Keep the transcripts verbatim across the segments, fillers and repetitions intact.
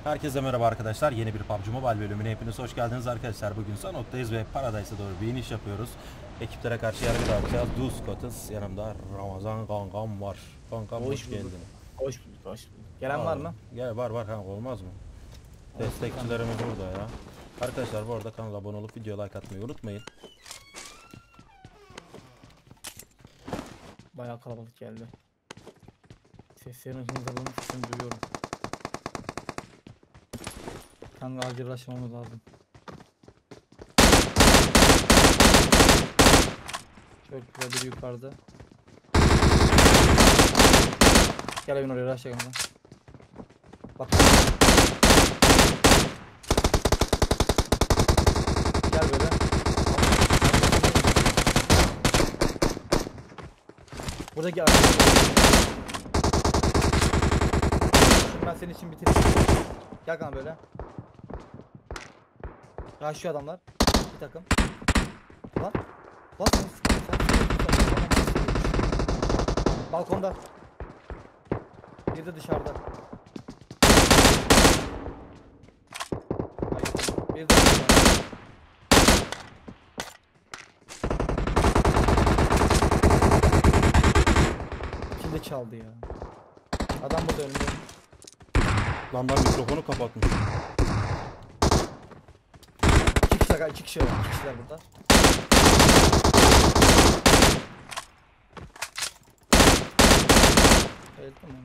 Herkese merhaba arkadaşlar. Yeni bir P U B G Mobile bölümüne hepiniz hoş geldiniz arkadaşlar. Bugün Sanok'tayız ve Paradise'a doğru bir iniş yapıyoruz. Ekiplere karşı yargı dağıtacağız. Duz Katız. Yanımda Ramazan kankam var. Kankam hoş, hoş geldin. Hoş bulduk, hoş bulduk. Gelen Aa, var mı? Gel var var kanka, olmaz mı? Destekçilerimiz burada ya. Arkadaşlar bu arada kanala abone olup video like atmayı unutmayın. Bayağı kalabalık geldi. Seslerin hızlarının sesini duyuyorum. Kanka acil uğraşmamız lazım. Çok güzel biri yukarıda. Gel evin oraya uğraşacak kanka. Bak. Gel böyle. Buradaki arkadaşlar. Ben senin için bitireyim. Gel kanka böyle. Ya şu adamlar. Bir takım. Lan. Lan sen sen balkonda. Bir de dışarıda. Hayır. Bir de dışarıda. Kim de çaldı ya. Adam burada önümde. Lan ben mikrofonu kapatmış. İki kişi var, iki kişi var, iki kişiler burada. Evet, tamam.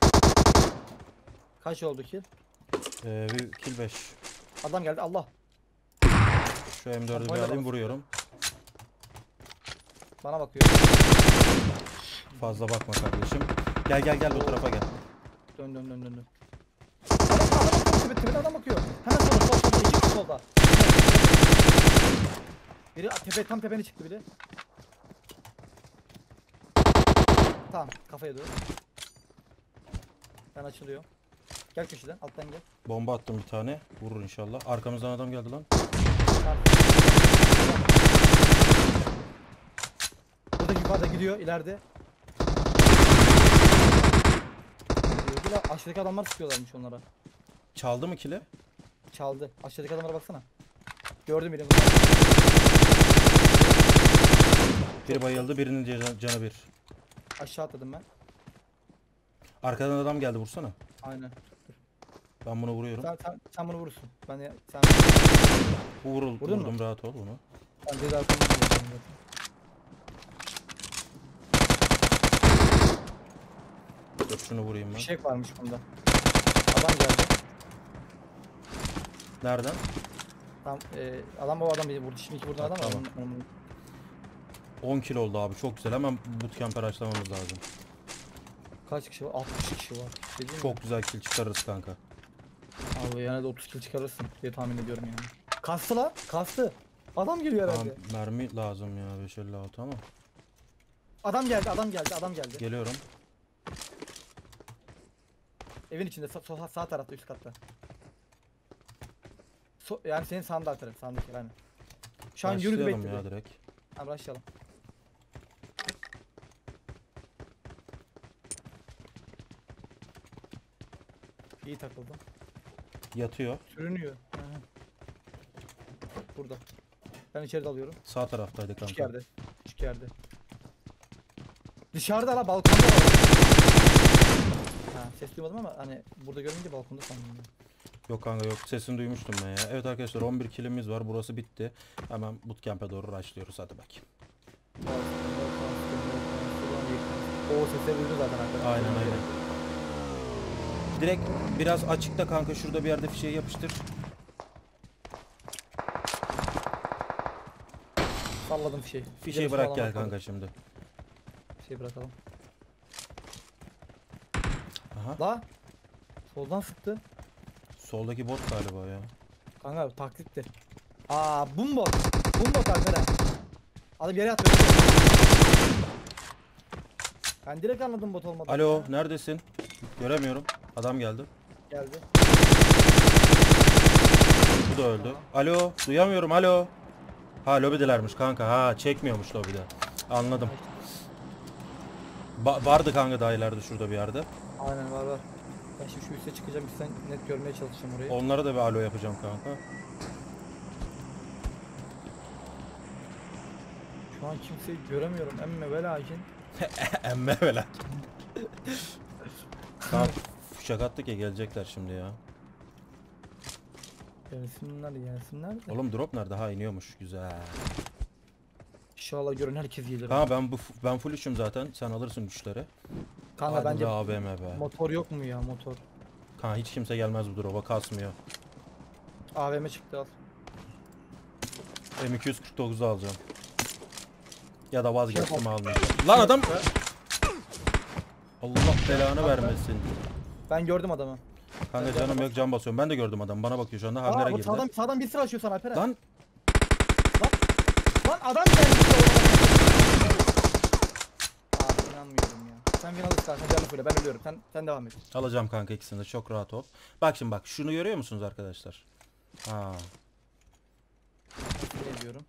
Kaç oldu kill? Ee, bir kill beş. Adam geldi, Allah. Şu M dördü bir alayım, vuruyorum. Bana bakıyor. Fazla bakma kardeşim. Gel gel gel bu tarafa gel. Dön dön dön dön dön. Adam adam bakıyor, tepede, tepede adam bakıyor. Hemen solda, sol solda, iki kişi solda. Biri tepe, tam tepene çıktı biri. Tamam, kafaya doğru. Ben açılıyorum. Gel köşeden, alttan gel. Bomba attım bir tane. Vurur inşallah. Arkamızdan adam geldi lan. Burada yukarıda gidiyor, ileride. Gidiyor. Aşağıdaki adamlar sıkıyorlarmış onlara. Çaldı mı kili? Çaldı. Aşağıdaki adamlara baksana. Gördüm birini. Biri bayıldı, birinin canı bir. Aşağı atladım ben. Arkadan adam geldi, vursana. Aynen. Ben bunu vuruyorum. Sen, sen, sen bunu vurursun. Ben ya, sen... Bu vurul, Vurdun vurdum mu? rahat ol bunu. Ben de zaten zaten. Dur şunu vurayım ben. Bir şey varmış bunda. Adam geldi. Nereden? Tam e, adam bu adam beni vurdu. Şimdiki vurduğun adam Tamam. var. Onun- onun- on kill oldu abi, çok güzel. Hemen bootcamp'e açlamamız lazım. Kaç kişi var? altmış kişi var. Şey değil mi? Çok güzel kill çıkarırız kanka. Abi yani de otuz kill çıkarırsın diye tahmin ediyorum yani. Kastı lan. Kastı. Adam geliyor Tamam, herhalde. mermi lazım ya, beş elli altı ama. Adam geldi, adam geldi, adam geldi. Geliyorum. Evin içinde sağ, sağ, sağ tarafta, üst katta. So, yani senin sağında atarım, sağındaki yani. Şu an yürüdü Başlayalım bekliyor. ya direkt. Tamam, başlayalım. İyi takıldı. Yatıyor. Sürünüyor. Hı hı. Burada. Ben içeri dalıyorum. Sağ taraftaydı Küçük kanka. yerde. Küçük yerde. Dışarıda la, balkonda var. Ha, ses duymadım ama hani burada görünce balkonda sandım. Yok kanka yok, sesini duymuştum ben ya. Evet arkadaşlar, on bir killimiz var, burası bitti. Hemen bootcamp'e doğru rushlıyoruz, hadi bakayım. O sesleri duydu zaten arkadaşlar. Aynen aynen. Direkt biraz açıkta kanka, şurada bir yerde fişeği yapıştır. Salladım fişeği. Fişeği bırak gel kanka şimdi. Fişeği bırakalım. Aha. La. Soldan sıktı. Soldaki bot galiba ya. Kanka taklitti. Aa, bumbot. Bumbot arkadaş. Adam yere atıyor. Ben direkt anladım bot olmadı. Alo, neredesin? Göremiyorum. Adam geldi. Geldi. Bu da öldü. Alo, duyamıyorum. Alo. Ha, lobidelermiş kanka. Ha, çekmiyormuş lobide. Anladım. Ba vardı kanka daha ileride, şurada bir yerde. Aynen, var var. Ben şimdi şu üste çıkacağım, üstten net görmeye çalışacağım orayı. Onlara da bir alo yapacağım kanka. Şu an kimseyi göremiyorum emme ve lakin. Emme böyle. Tamam. Fuşak attık ya, gelecekler şimdi ya. Gelsinler gelsinler de. Oğlum drop nerede? Ha, iniyormuş. Güzel. İnşallah gören herkes gelir. Ha ben bu ben full üçüm zaten. Sen alırsın güçleri. Kanka Hadi bence be A V M be. motor yok mu ya motor? Kanka hiç kimse gelmez bu drop'a, kasmıyor. A V M çıktı al. M iki yüz kırk dokuz'u alacağım. Ya da vazgeçtim, Şey almayacağım. Lan adam! Allah belanı vermesin. Ben gördüm adamı. Kanka canım yok, can basıyorum. Ben de gördüm adamı. Bana bakıyor şu anda. Aa, Hangara bu girdi. sağdan, sağdan bir sıra açıyor sana Alperen. Lan Lan adam gelmiş. Aa inanmıyorum ya. Sen beni alırsın sen canlı söyle ben ölüyorum. Sen sen devam et. alacağım kanka ikisini de, çok rahat ol. Bak şimdi bak, şunu görüyor musunuz arkadaşlar? Ha. Ne diyorum?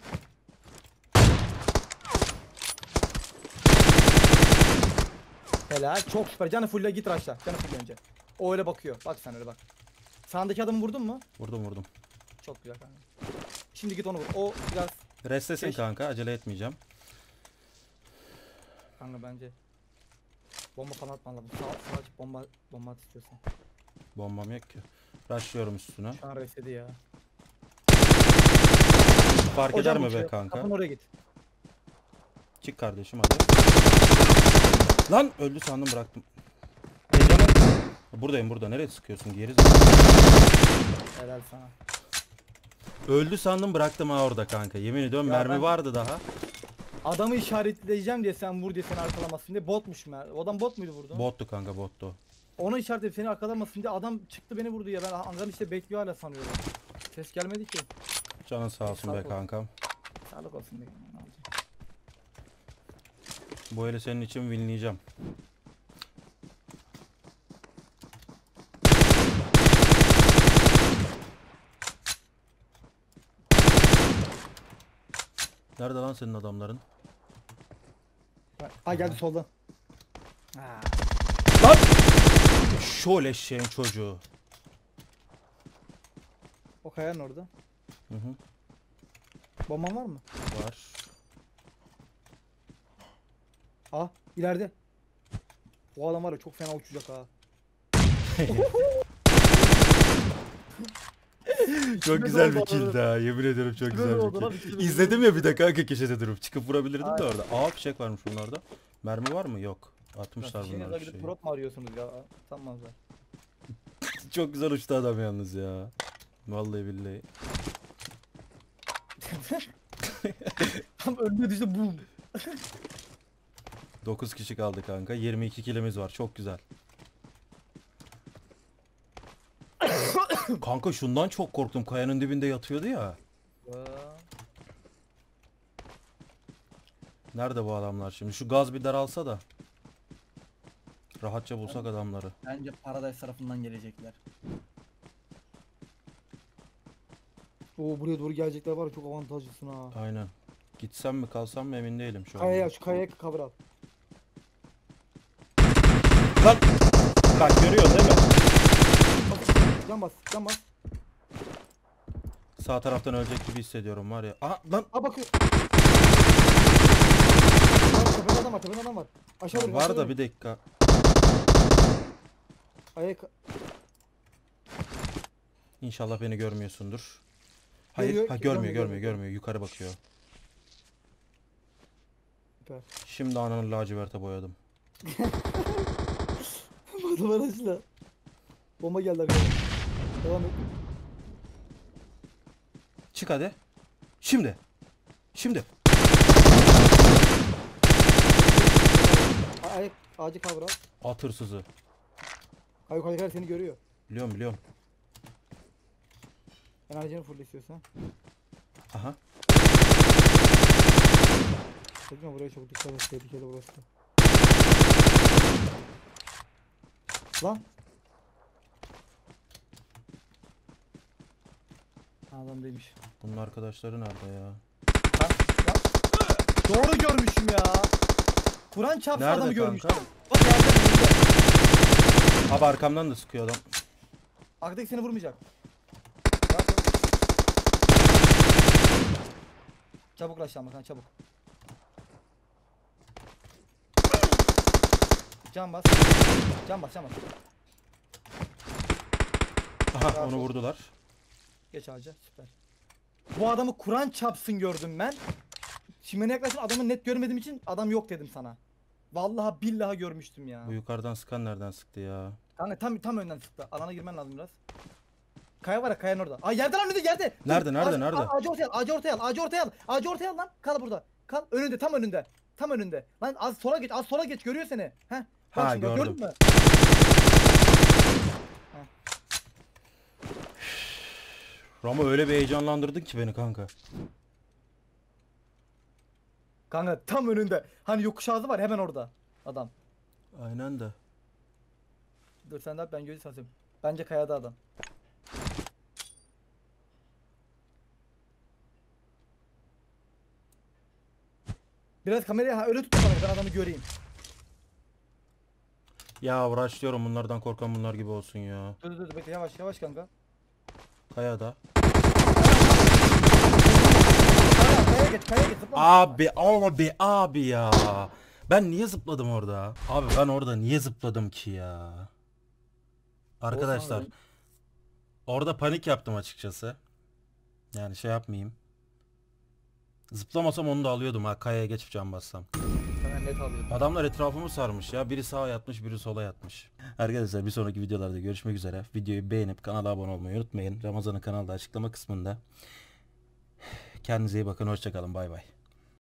Helal çok süper. Canı fulle git aşağı. Canı fulle önce. O öyle bakıyor. Bak sen öyle bak. Sağındaki adamı vurdun mu? Vurdum vurdum. Çok güzel kanka. Şimdi git onu vur. O biraz Restlesin Keş- kanka, acele etmeyeceğim. kanka bence bomba falan atman lazım. Sağ, sağ açıp bomba bomba at istiyorsan. Bombam yok ki. Rushlıyorum üstüne. Şu an resedi ya. Fark Hocam eder mi uçuyor. be kanka? Kapın oraya git. Çık kardeşim hadi. Lan öldü sandım, bıraktım. Heyecanım. Buradayım burada. Nereye sıkıyorsun? Geri zekalı. Helal sana. Öldü sandım, bıraktım ha orada kanka. Yemin ediyorum Ya mermi ben- vardı daha. Adamı işaretleyeceğim diye sen vur diye seni arkalamasın diye botmuş mu? O adam bot muydu vurdu? Bottu kanka, bottu. Onu işaretleyip seni arkalamasın diye adam çıktı beni vurdu ya ben hangarın işte bekliyor hala sanıyorum. Ses gelmedi ki. Canın sağ olsun be Sağlık olsun. kankam. Sağlık olsun be. Ne olacak? Bu eli senin için winleyeceğim. Nerede lan senin adamların? Ha geldi soldan. Ha. Lan! Şöyle eşeğin çocuğu. O kayanın orada. Hı hı. Bomban var mı? Var. Ah ileride. O adam var ya çok fena uçacak ha. Çok güzel bir kill daha. Yemin ediyorum çok güzel bir kill. İzledim ya bir de kanka, köşede durup çıkıp vurabilirdim de orada. Aa, fişek varmış bunlarda. Mermi var mı? Yok. Atmışlar bunlar bunlar bir gidip şeyi. drop mu arıyorsunuz ya? Sanmazlar. Çok güzel uçtu adam yalnız ya. Vallahi billahi. Tam önüne düştü boom. dokuz kişi kaldı kanka. yirmi iki killimiz var. Çok güzel. Kanka şundan çok korktum. Kayanın dibinde yatıyordu ya. Nerede bu adamlar şimdi? Şu gaz bir daralsa da. Rahatça bulsak adamları. Bence Paradise tarafından gelecekler. Oo buraya doğru gelecekler var ya çok avantajlısın ha. Aynen. Gitsem mi kalsam mı emin değilim şu an. Kayaya şu kayaya cover al. Lan! Bak görüyorsun değil mi? Can bas, can bas. Sağ taraftan ölecek gibi hissediyorum var ya. Aha lan! Ha bakıyor. Lan tepede adam var, tepede adam var. Aşağı vurun. Var da bir dakika. Ayak. İnşallah beni görmüyorsundur. Hayır, Görüyor, ha, görmüyor, görmüyor, görmüyor, görmüyor. görmüyor. Yukarı bakıyor. Süper. Şimdi ananı laciverte boyadım. Adam araçla. Bomba geldi arkadaşlar. Devam et. Çık hadi. Şimdi. Şimdi. A- Ayak ağacı cover al. At hırsızı. Hayır hayır seni görüyor. Biliyorum biliyorum. Enerjini full istiyorsan. Aha. Sakın buraya çok dikkat et. Tehlikeli burası. Lan. Adam değilmiş. Bunun arkadaşları nerede ya? Lan, lan. Doğru görmüşüm ya. Kur'an çarptı Nerede adamı kanka? görmüşüm. Bak yerden önünde. Abi arkamdan da sıkıyor adam. Arkadaki seni vurmayacak. Rahat ol. Çabuk aşağı bakan çabuk. Can bas. Can bas can bas. Aha Rahat onu ol. vurdular. Geç ağaca süper. Bu adamı Kur'an çapsın gördüm ben. Şimdi yaklaşık adamı net görmediğim için adam yok dedim sana. Vallahi billahi görmüştüm ya. Bu yukarıdan sıkan nereden sıktı ya? Kanka tam tam önden sıktı. Alana girmen lazım biraz. Kaya var ya kayanın orada. Ay yerde lan önünde yerde. Dur, Nerede, nerede, ağacı- nerede? a- Ağacı ortaya al ağacı ortaya al ağacı ortaya al. Ağacı ortaya al lan. Kal burada. Kal önünde tam önünde. Tam önünde. Lan az sola geç az sola geç görüyor seni. Heh. Bak Ha, şimdi, bak, gördüm. gördün mü? Ramo öyle bir heyecanlandırdın ki beni kanka. Kanka tam önünde. Hani yokuş ağzı var hemen orada. Adam. Aynen de. Dur sen de yap, ben gözü satıyorum. Bence kayada adam. Biraz kamerayı ha, öyle tut bana ben adamı göreyim. Ya uğraşıyorum bunlardan korkan bunlar gibi olsun ya. Dur dur dur bekle yavaş yavaş kanka. Kayada. Kaya, kaya geç kaya geç zıplama. Abi abi abi ya. Ben niye zıpladım orada? Abi ben orada niye zıpladım ki ya? Arkadaşlar. Olsun abi. Orada panik yaptım açıkçası. Yani şey yapmayayım. Zıplamasam onu da alıyordum ha, kayaya geçip can bassam. Ben net alıyorum. Adamlar etrafımı sarmış ya. Biri sağa yatmış, biri sola yatmış. Arkadaşlar bir sonraki videolarda görüşmek üzere. Videoyu beğenip kanala abone olmayı unutmayın. Ramazan'ın kanalda açıklama kısmında. Kendinize iyi bakın. Hoşça kalın. Bay bay.